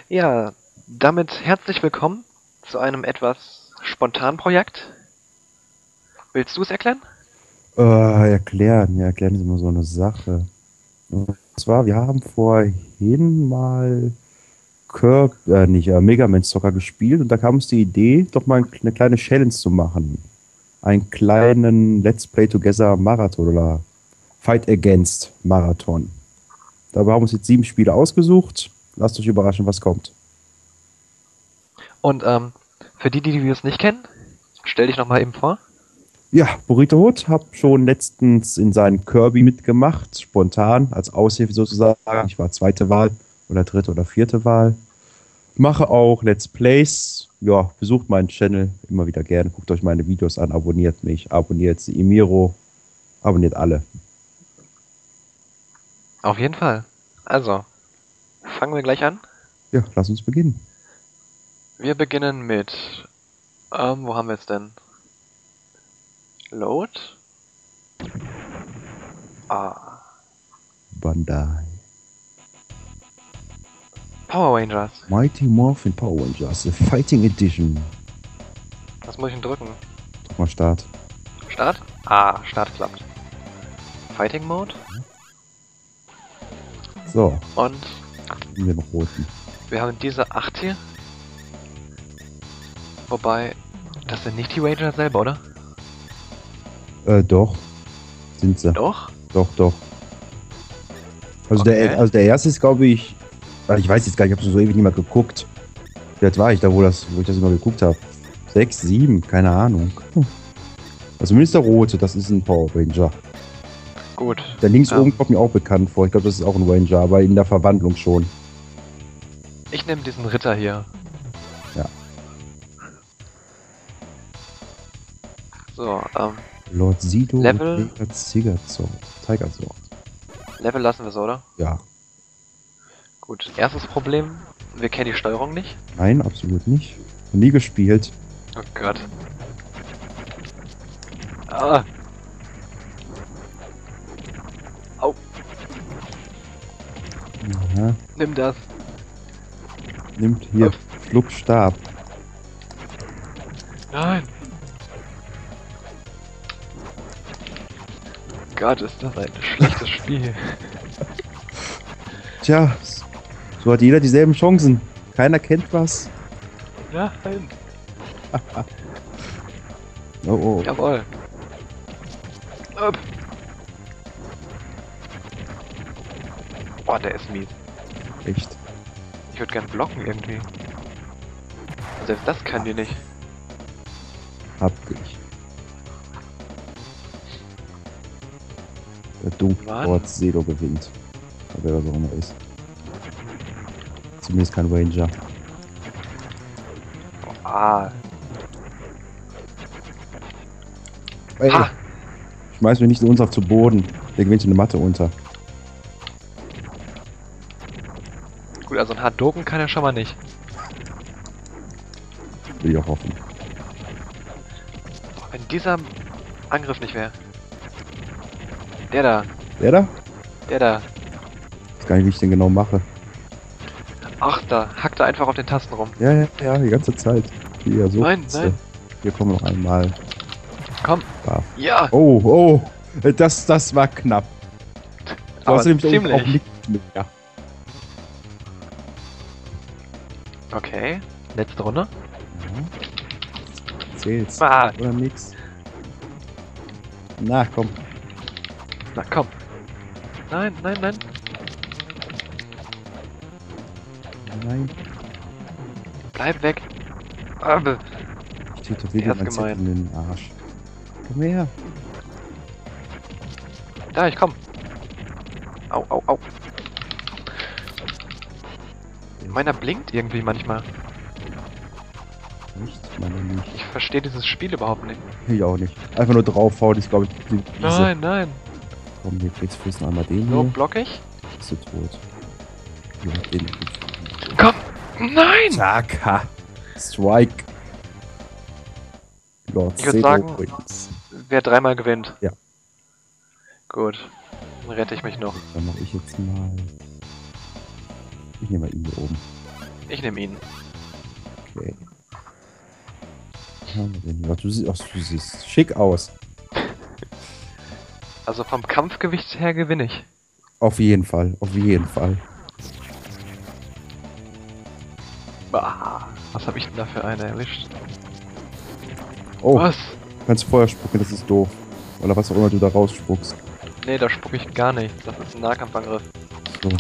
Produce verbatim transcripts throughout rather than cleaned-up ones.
Ja, damit herzlich willkommen zu einem etwas spontanen Projekt. Willst du es erklären? Äh, erklären, ja, erklären ist immer so eine Sache. Und zwar, wir haben vorhin mal Kirby, äh, nicht, äh, Mega Man Soccer gespielt und da kam uns die Idee, doch mal eine kleine Challenge zu machen. Einen kleinen Let's Play Together Marathon oder Fight Against Marathon. Dabei haben wir uns jetzt sieben Spiele ausgesucht. Lasst euch überraschen, was kommt. Und ähm, für die, die wir es nicht kennen, stell dich nochmal eben vor. Ja, Burrito Hood hab schon letztens in seinen Kirby mitgemacht, spontan, als Aushilfe sozusagen. Ich war zweite Wahl oder dritte oder vierte Wahl. Mache auch Let's Plays. Ja, besucht meinen Channel immer wieder gerne. Guckt euch meine Videos an, abonniert mich, abonniert die Emiro, abonniert alle. Auf jeden Fall. Also, fangen wir gleich an. Ja, lass uns beginnen. Wir beginnen mit, ähm, wo haben wir es denn? Load. Ah, Bandai. Power Rangers. Mighty Morphin Power Rangers, the Fighting Edition. Was muss ich denn drücken? Drück mal Start. Start? Ah, Start klappt. Fighting Mode. So, Und nehmen wir noch roten. wir haben diese acht hier. Wobei, das sind nicht die Ranger selber, oder? Äh, doch. Sind sie. Doch? Doch, doch. Also, Okay. der, also der erste ist, glaube ich, ah, ich weiß jetzt gar nicht, ich habe so ewig nicht mehr geguckt. Wie alt war ich da, wo, das, wo ich das immer geguckt habe? Sechs, sieben, keine Ahnung. Hm. Also zumindest der rote, das ist ein Power Ranger. Gut. Der links Ja. oben kommt mir auch bekannt vor. Ich glaube, das ist auch ein Ranger, aber in der Verwandlung schon. Ich nehme diesen Ritter hier. Ja. So, ähm, Lord Sido Level? und Tiger Tigerzord. Tigerzord. Level lassen wir so, oder? Ja. Gut. Erstes Problem, wir kennen die Steuerung nicht. Nein, absolut nicht. Noch nie gespielt. Oh Gott. Ah. Au, Aha. nimm das. Nimmt hier Uff. Schluck Stab. Nein. Gott, ist das ein schlechtes Spiel. Tja, so hat jeder dieselben Chancen. Keiner kennt was. Nein. Oh, oh. Jawohl. Up. Boah, der ist mies. Echt. Ich würde gern blocken irgendwie. Selbst das kann die nicht. Hab ich. Der dunkle Mann. Lord Sedo gewinnt. Oder wer das auch immer ist. Zumindest kein Ranger. Ah. Ey, Ha. schmeiß mich nicht in unser zu Boden. Der gewinnt eine Matte unter. Gut, also ein Hadoken kann er schon mal nicht. Will ich auch hoffen. Boah, wenn dieser Angriff nicht wäre. Der da, Der da? der da. Ich weiß gar nicht, wie ich den genau mache. Ach, da hackt er einfach auf den Tasten rum. Ja, ja, ja, die ganze Zeit. Hier, so. Nein, nein. Hier kommen noch einmal. Komm. Da. Ja. Oh, oh. Das, das war knapp. Du Aber hast nämlich auch- ziemlich. auch nichts mit. Ja. Okay. Letzte Runde. Zählt's. Ah. Oder nix. Na, komm. Na komm. Nein, nein, nein. Nein. Bleib weg. Ah, be- Ich tätowiere Der ist mein Zettel gemein. in den Arsch. Komm her. Da, ich komm. Au, au, au. Meiner blinkt irgendwie manchmal. Nicht? Meine nicht. Ich verstehe dieses Spiel überhaupt nicht. Ich auch nicht. Einfach nur draufhauen, ist glaube ich die diese. Nein, nein. Komm, hier kriegst du einmal den So, hier. block ich. Bist du tot. Ja, den. Komm. Nein! Zack, ha. Strike. Lord Ich würd Zero sagen- wins. Wer dreimal gewinnt. Ja. Gut. Dann rette ich mich noch. Dann mache ich jetzt mal. Ich nehme mal ihn hier oben. Ich nehme ihn. Okay. Was haben wir denn hier? Ach, du, sie- ach, du siehst schick aus. Also vom Kampfgewicht her gewinne ich. Auf jeden Fall, auf jeden Fall. Bah, was habe ich denn da für eine erwischt? Oh, Was? kannst Feuer spucken, das ist doof. Oder was auch immer du da rausspuckst. Nee, da spucke ich gar nichts. Das ist ein Nahkampfangriff. So.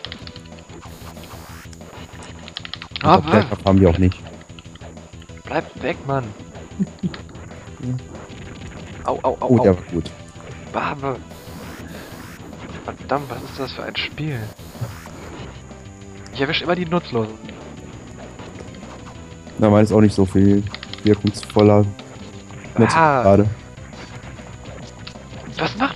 Ah, Und Feuerkraft haben die auch nicht. bleib weg, Mann. Au, au, au, Oh, au. der war gut. Barbe. Verdammt, was ist das für ein Spiel? Ich erwische immer die Nutzlosen. Na, meine ist auch nicht so viel wirkungsvoller. Nutzt Ah. gerade. Was macht...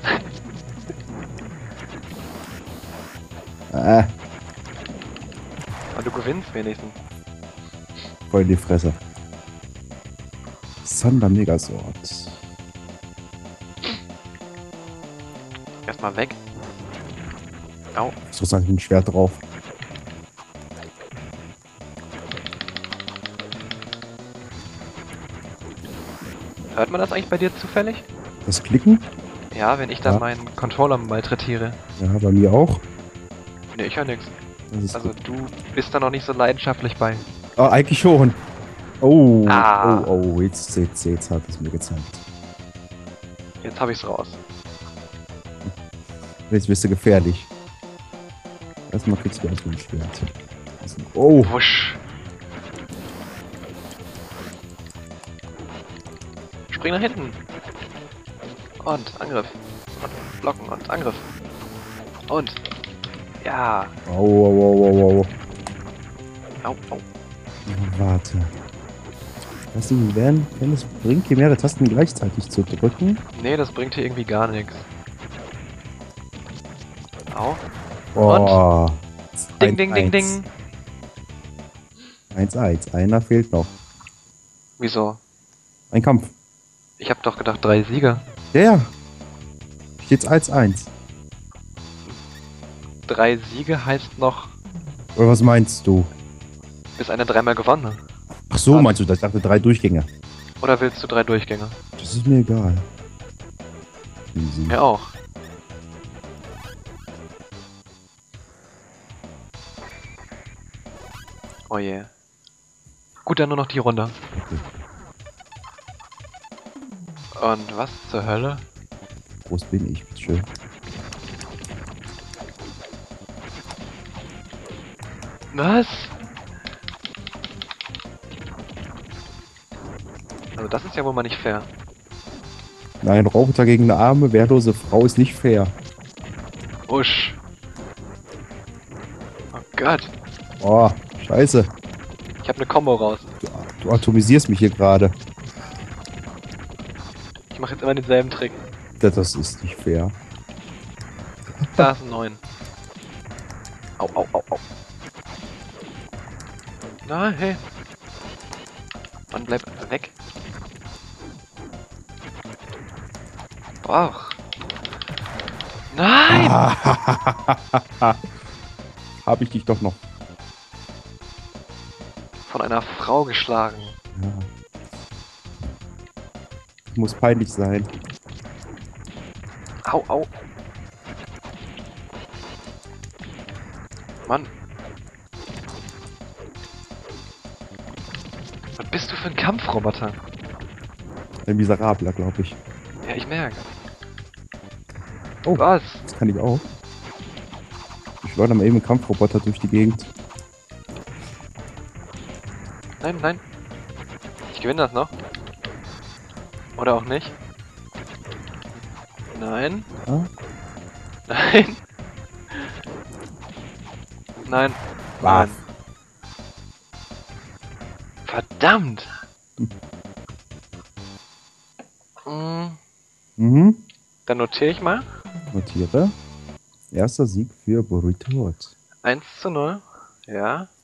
Ah, Ah, du gewinnst wenigstens. voll in die Fresse. Thunder Megasword. Erstmal weg. Au. So ist ein Schwert drauf. Hört man das eigentlich bei dir zufällig? Das Klicken? Ja, wenn ich dann Ja. meinen Controller malträtiere. Ja, bei mir auch. Nee, ich höre nix. Das ist Also gut. du bist da noch nicht so leidenschaftlich bei. Oh, eigentlich schon. Oh, Ah. oh, oh, jetzt, jetzt, jetzt hat es mir gezeigt. Jetzt habe ich's raus. Jetzt bist du gefährlich. Erstmal kriegst du erst ein Schwert. Oh, Wusch. Spring nach hinten. Und Angriff. Und blocken und Angriff. Und. Ja. au, au, au, au, au. Au, au. Warte. Was denn, wenn, wenn es bringt, hier mehrere Tasten gleichzeitig zu drücken? Nee, das bringt hier irgendwie gar nichts. Au. Oh. Ding, ding, ding, ding. eins eins. Einer fehlt noch. Wieso? Ein Kampf. Ich hab doch gedacht, drei Sieger. Der. Steht's eins eins. Drei Siege heißt noch, Oder was meinst du? bis einer dreimal gewonnen hat. Ach so, Was? meinst du das? Ich dachte drei Durchgänge. Oder willst du drei Durchgänge? Das ist mir egal. Easy. Mir auch. Oh je. Gut, dann nur noch die Runde. Und was zur Hölle? Groß bin ich, bitteschön. Was? Also das ist ja wohl mal nicht fair. Nein, Roboter gegen eine arme, wehrlose Frau ist nicht fair. Usch. Oh Gott. Oh, scheiße. Ich habe eine Combo raus. Du, du atomisierst mich hier gerade. Ich mache jetzt immer denselben Trick. Das, das ist nicht fair. Da ist ein neun. Au, au, au, au. Na, hey. Mann, bleib weg. Och. Nein! Hab ich dich doch noch. Von einer Frau geschlagen. Ja. Muss peinlich sein. Au, au. Mann. Was bist du für ein Kampfroboter? Ein Miserabler, glaube ich. Ja, ich merke. Oh, Was? das kann ich auch. Ich schleudere mal eben einen Kampfroboter durch die Gegend. Nein, nein. Ich gewinne das noch. Oder auch nicht. Nein. Ja? Nein. Nein. Was? Nein. Verdammt. Hm, Mhm. dann notiere ich mal. Notiere. Erster Sieg für Burrito Hot. eins zu null. Ja.